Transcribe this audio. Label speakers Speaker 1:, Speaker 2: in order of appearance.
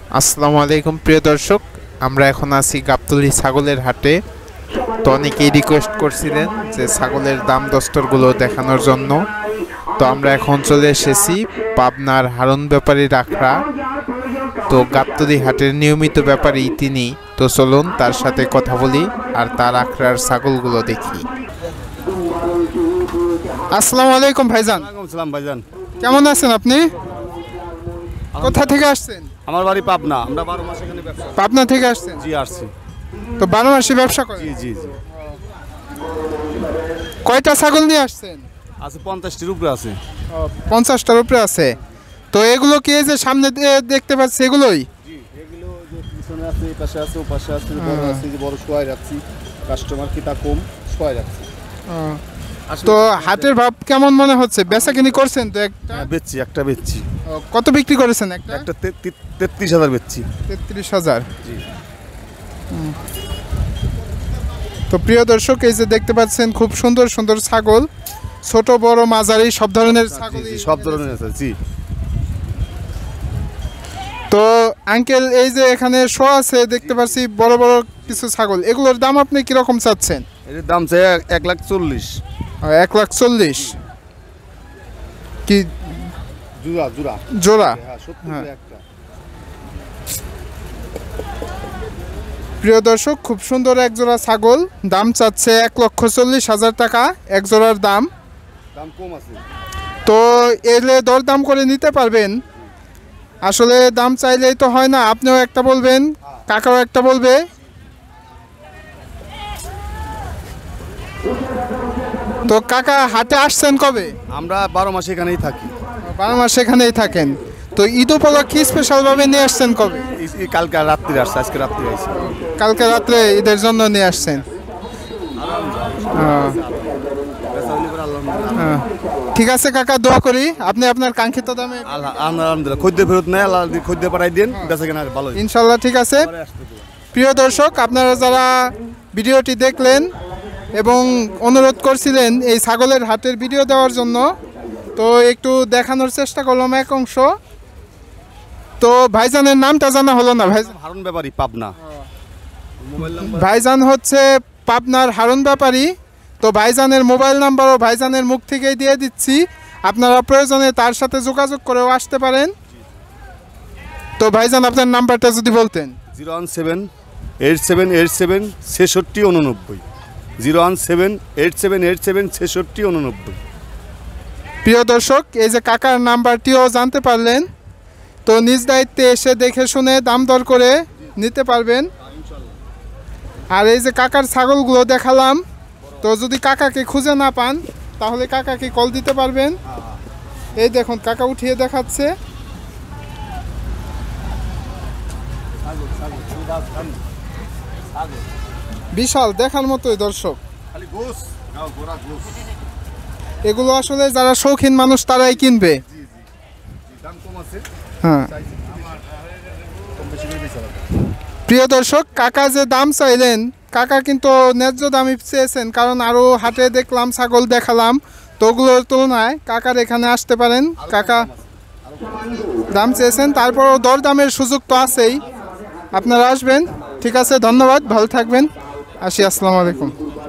Speaker 1: আসসালামু আলাইকুম প্রিয় দর্শক, আমরা এখন আছি গাবতলী ছাগলের হাটে। তো অনেকেই রিকোয়েস্ট করছিলেন যে ছাগলের দাম দস্তরগুলো দেখানোর জন্য। তো আমরা এখন চলে এসেছি পাবনার হারুন ব্যাপারীর আখড়া। তো গাবতলী হাটের নিয়মিত ব্যাপারী তিনি। তো চলুন তার সাথে কথা বলি আর তার আখড়ার ছাগলগুলো দেখি। আসসালামু আলাইকুম ভাইজান।
Speaker 2: ওয়ালাইকুম ভাইজান,
Speaker 1: কেমন আছেন আপনি? কোথা থেকে আসছেন?
Speaker 2: আমার বাড়ি পাবনা। আমরা 12 মাস এখানে ব্যবসা।
Speaker 1: পাবনা থেকে আসছেন?
Speaker 2: জি আসছি।
Speaker 1: তো 12 মাসে ব্যবসা করেন?
Speaker 2: জি জি জি।
Speaker 1: কয়টা ছাগল নিয়ে আসছেন?
Speaker 2: আছে 50টির উপরে আছে।
Speaker 1: 50টার উপরে আছে। তো এগুলো কি এই যে সামনে দেখতে পাচ্ছি এগুলোই?
Speaker 2: জি, এগুলো যে পিছনে আছে, এই পাশে আছে, ও পাশে আছে, বড় আছে, যে বড় শোয়াই রাখছি। কাস্টমার কিটা কম শোয়াই রাখছি।
Speaker 1: তো হাটের ভাব কেমন মনে হচ্ছে? বেচাকিনি করছেন তো একটা?
Speaker 2: বেচছি, একটা বেচছি।
Speaker 1: কত বিক্রি করেছেন একটা?
Speaker 2: একটা 33,000 বেচছি।
Speaker 1: 33,000।
Speaker 2: জি।
Speaker 1: তো প্রিয় দর্শক, এই যে দেখতে পাচ্ছেন খুব সুন্দর সুন্দর ছাগল, ছোট বড় মাঝারি সব ধরনের ছাগল,
Speaker 2: সব ধরনের আছে। জি।
Speaker 1: তো আঙ্কেল, এই যে এখানে শো আছে দেখতে পাচ্ছি বড় বড় কিছু ছাগল, এগুলোর দাম আপনি কিরকম চাচ্ছেন?
Speaker 2: এর দাম চাই 1,40,000।
Speaker 1: 1,40,000 কি
Speaker 2: জোড়া জোড়া
Speaker 1: জোড়া?
Speaker 2: হ্যাঁ, 70
Speaker 1: হ্যাঁ।
Speaker 2: একটা।
Speaker 1: প্রিয় দর্শক, খুব সুন্দর এক জোড়া ছাগল, দাম চাচ্ছে 1,40,000 টাকা এক জোড়ার দাম।
Speaker 2: দাম কম আছে।
Speaker 1: তো এলে দরদাম করে নিতে পারবেন। আসলে দাম চাইলেই তো হয় না, আপনিও একটা বলবেন, কাকাও একটা বলবে। তো কাকা, হাটে আসছেন কবে?
Speaker 2: আমরা 12 মাস এখানেই থাকি।
Speaker 1: 12 মাস এখানেই থাকেন। তো ঈদ উপলক্ষে স্পেশালভাবে নিয়ে আসছেন কবে?
Speaker 2: কালকে রাত্রি আসছে, আজকে রাত্রি আইছি।
Speaker 1: কালকে রাত্রে ঈদের জন্য নিয়ে আসছেন। ঠিক আছে কাকা, দোয়া করি আপনি আপনার কাঙ্ক্ষিত দামে।
Speaker 2: আলহামদুলিল্লাহ, খদ্দের ফেরত নেয়, আল্লাহ খদ্দের পাঠাই দেন, বেচা কেনা ভালো।
Speaker 1: ইনশাল্লাহ ঠিক আছে। প্রিয় দর্শক, আপনারা যারা ভিডিওটি দেখলেন এবং অনুরোধ করছিলেন এই ছাগলের হাটের ভিডিও দেওয়ার জন্য, তো একটু দেখানোর চেষ্টা করলাম এক অংশ। তো ভাইজানের নামটা জানা হলো না। ভাইজান
Speaker 2: হারুন ব্যাপারী, পাবনা।
Speaker 1: ভাইজান হচ্ছে পাবনার হারুন ব্যাপারী। তো ভাইজানের মোবাইল নাম্বারও ভাইজানের মুখ থেকেই দিয়ে দিচ্ছি, আপনারা প্রয়োজনে তার সাথে যোগাযোগ করেও আসতে পারেন। তো ভাইজান আপনার নাম্বারটা যদি বলতেন।
Speaker 2: 01787876689। 01787876689।
Speaker 1: প্রিয় দর্শক, এই যে কাকার নাম্বারটিও জানতে পারলেন। তো নিজ দায়িত্বে এসে দেখে শুনে দাম দর করে নিতে পারবেন। আর এই যে কাকার ছাগলগুলো দেখালাম, তো যদি কাকাকে খুঁজে না পান তাহলে কাকাকে কল দিতে পারবেন। এই দেখুন কাকা উঠিয়ে দেখাচ্ছে। বিশাল দেখার মতোই দর্শক। এগুলো আসলে যারা শৌখিন মানুষ তারাই কিনবে। হ্যাঁ প্রিয় দর্শক, কাকা যে দাম চাইলেন, কাকা কিন্তু ন্যায্য দামই চেয়েছেন, কারণ আরও হাটে দেখলাম ছাগল দেখালাম, তো ওগুলোর তুলনায় কাকার এখানে আসতে পারেন। কাকা দাম চেয়েছেন, তারপরও দরদামের সুযোগ তো আছেই, আপনারা আসবেন। ঠিক আছে, ধন্যবাদ, ভালো থাকবেন, আসি, আসসালামু আলাইকুম।